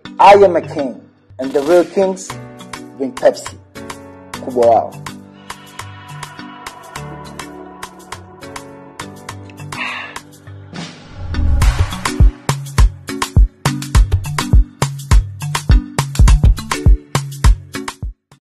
I am a king and the real kings drink Pepsi. Kubwa wao.